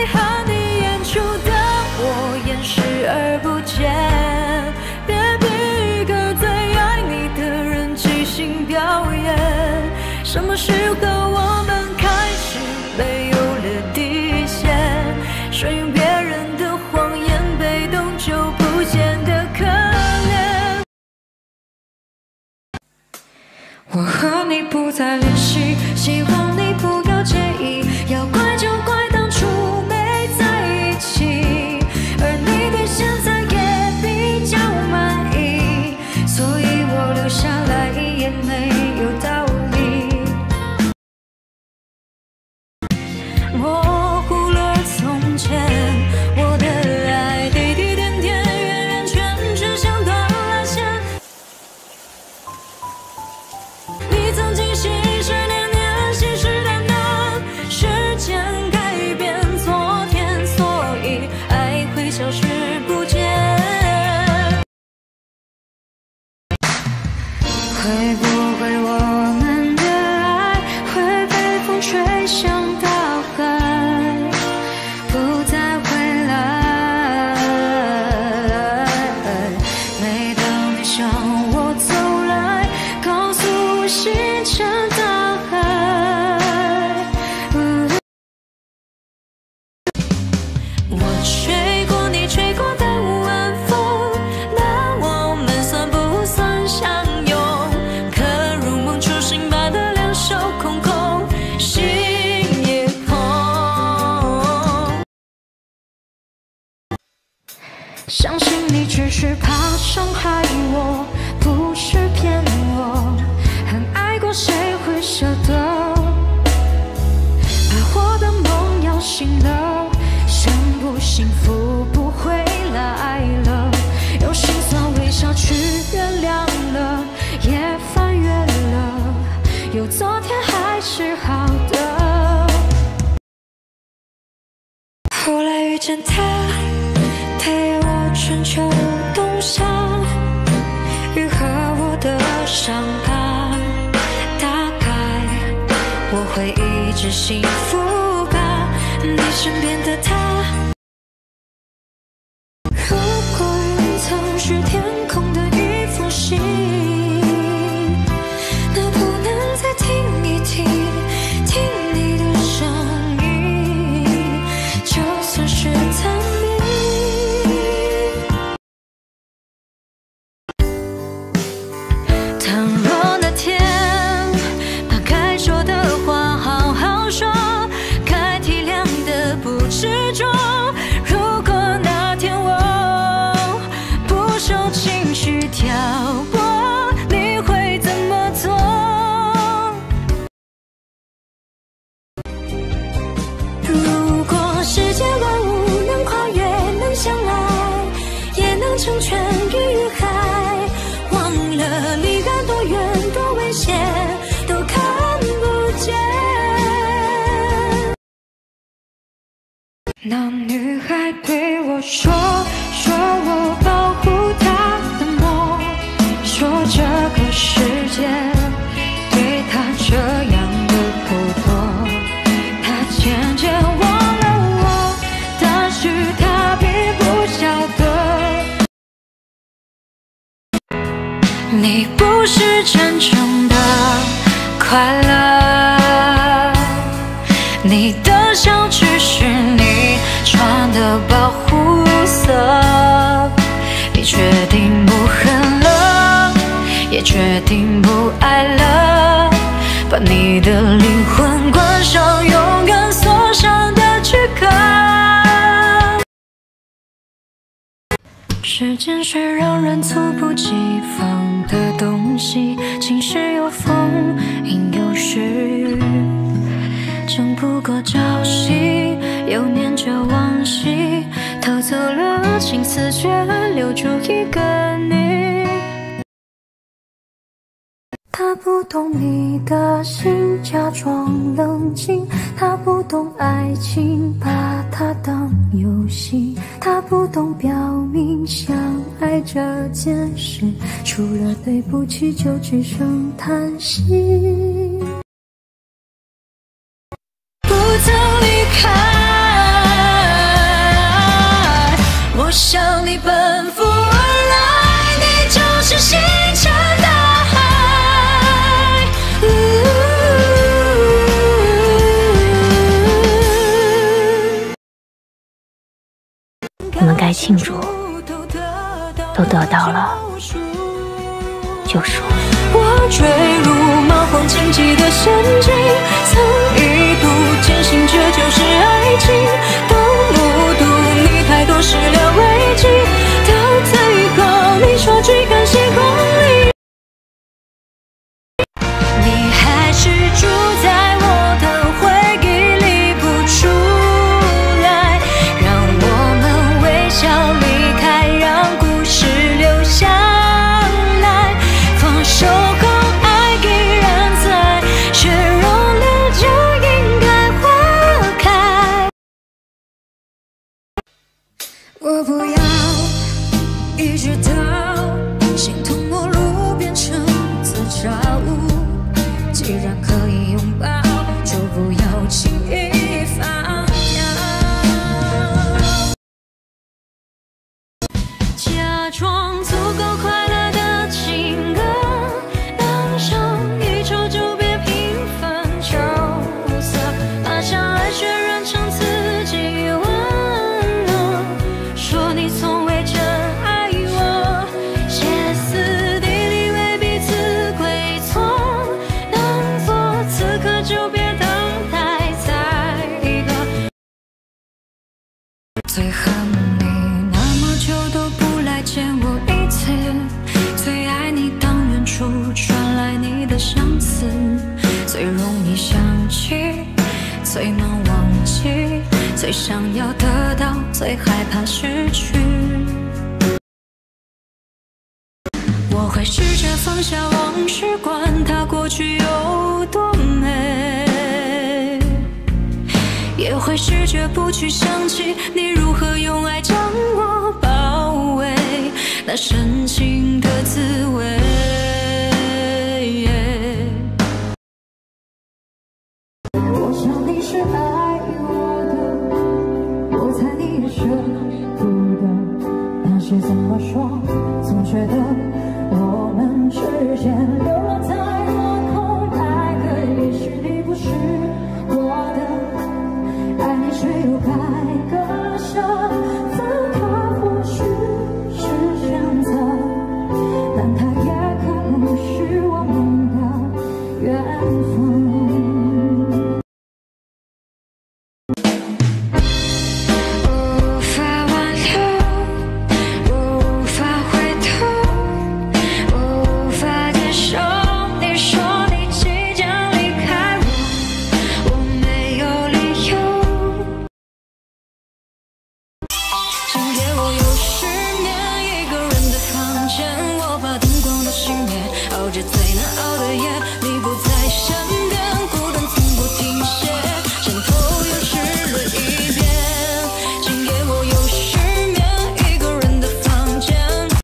为何你眼中的我掩饰而不见？别逼一个最爱你的人即兴表演。什么时候我们开始没有了底线？顺应别人的谎言，被动就不见得可怜。我和你不再联系，希望你不要介意。要怪就怪当初没在一起，而你对现在也比较满意，所以我留下来也没有道理。模糊了从前，我的爱滴滴点点，圆圆圈圈像断了线。你曾经信誓念念，信誓旦旦，时间改变昨天，所以爱会消失不见。会不会我们的爱会被风吹向大海，不再回来？每当你向我走来，告诉我星辰大海。我吹过你吹过的晚风，那我们算不算相拥？可如梦初醒般的两手空空，心也空。相信你只是怕伤害我，不是骗我。很爱过谁会舍得？把我的梦摇醒了，幸不幸福不回来了。用心酸微笑去原谅了，也翻越了，有昨天还是好的。后来遇见他，陪我春秋冬夏，愈合我的伤疤。大概我会一直幸福吧，你身边的他。如果云层是天空的一封信，能不能再听一听，听你的声音，就算是探秘。倘若那天把该说的话好好说，该体谅的不执着。如果那天我不受情绪挑拨，你会怎么做？如果世界万物能跨越，能相爱，也能成全鱼与海，忘了离岸多远多危险，都看不见。那女孩对我说，说我保护她的梦，说这个世界对她这样的不多。她渐渐忘了我，但是她并不晓得，你不是真正的快乐，你的笑只是你穿的保护色。你决定不恨了，也决定不爱了，把你的灵魂关上，永远锁上的躯壳。时间是让人猝不及防的东西，晴时有风，阴有时雨，争不过朝夕，又念着往昔，偷走了青丝，却留住一个你。他不懂你的心，假装冷静，他不懂爱情，把它当游戏，他不懂表明相爱这件事，除了对不起就只剩叹息。不曾离开， 该庆祝，都得到了救赎。 我坠入冒黄荆棘的陷阱，曾一度坚信这就是爱情，都目睹你太多始料未及，到最后你说句感谢光临，你还是住在我的回忆里不出来，让我们微笑离开，让故事留下来，放手后爱依然在，却融了就应该花开。我不要一直到心痛陌路变成自找，既然可以拥抱，就不要轻易放掉。假装足够快乐的情歌，当上一周就别平凡角色，把相爱渲染成自己温暖，说你从未真爱我，歇斯底里为彼此归错，当作此刻就别等待再一个。最恨你那么久都不来见我一次，最爱你当远处传来你的相思，最容易想起，最难忘记，最想要得到，最害怕失去。我会试着放下往事，管它过去有多美，也会试着不去想起你如何用爱将我包围，那深情的滋味。我想你是爱我的，我猜你也舍不得，那些怎么说，总觉得我们之间流落在落空爱歌，也许你不是我的，爱你却又该割舍，分开或许是选择，但它也可能是我们的缘分。无法挽留，无法回头，无法接受你说你即将离开我，我没有理由。请给我有10年一个人的房间，我把灯光都熄灭，熬着最难熬的夜，你不在身边，孤单从不停歇，枕头又湿了一遍。请给我有10年一个人的房间，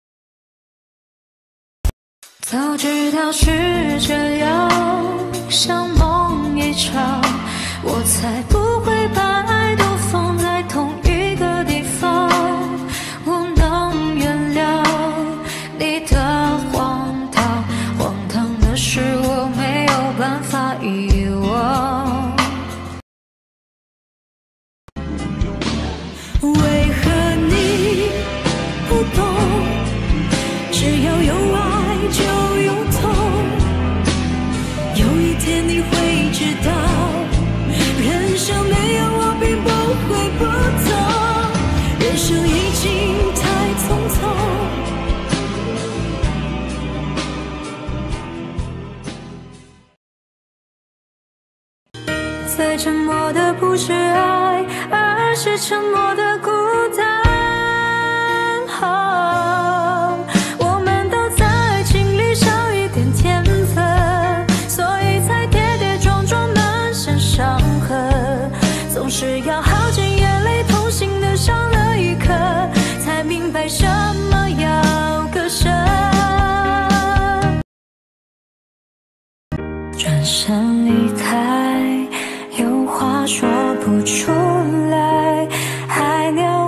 早知道是这样，像梦一场，我才不会把爱都放在同一个地方。我能原谅你的荒唐，荒唐的是我没有办法遗忘。为何你不懂？只要有爱就有痛，有一天你会知道，人生没有我并不会不走，人生已经太匆匆。最沉默的不是爱，而是沉默的孤单。我们都在爱情里少一点天分，所以才跌跌撞撞满身伤痕，总是要耗尽眼泪痛心的伤了一刻，才明白什么要割舍。转身离开，有话说不出来，还留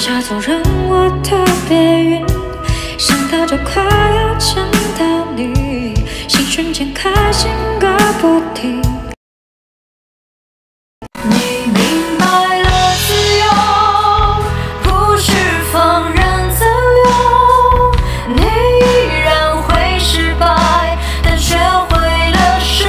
下走让我特别晕，想到就快要见到你，心瞬间开心个不停。你明白了，自由不是放任自流，你依然会失败，但学会了释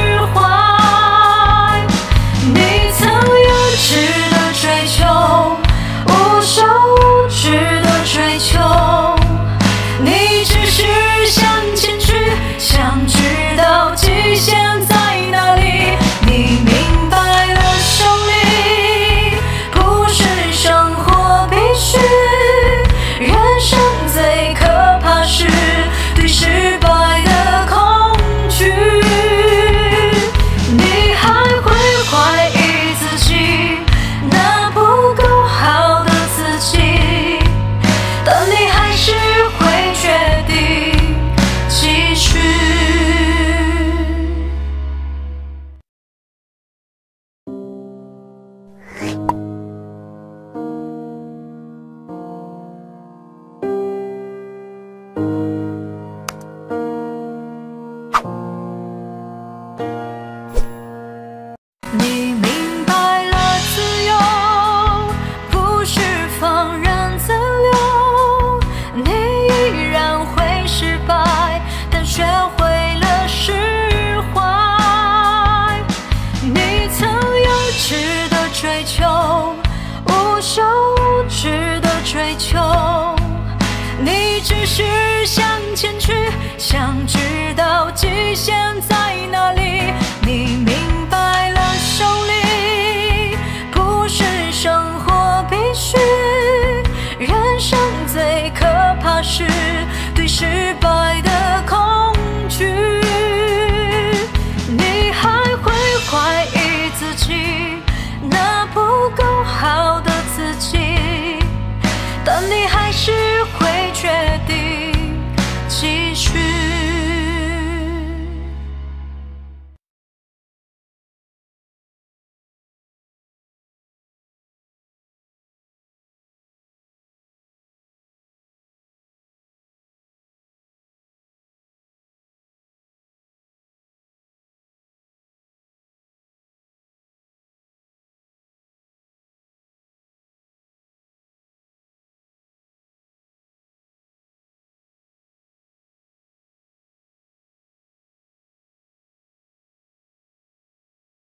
怀。你曾幼稚的追求，无休无止的追求，你只是想进去，想知道极限在哪里。你明白了，胜利不是生活必须，人生最可怕是对时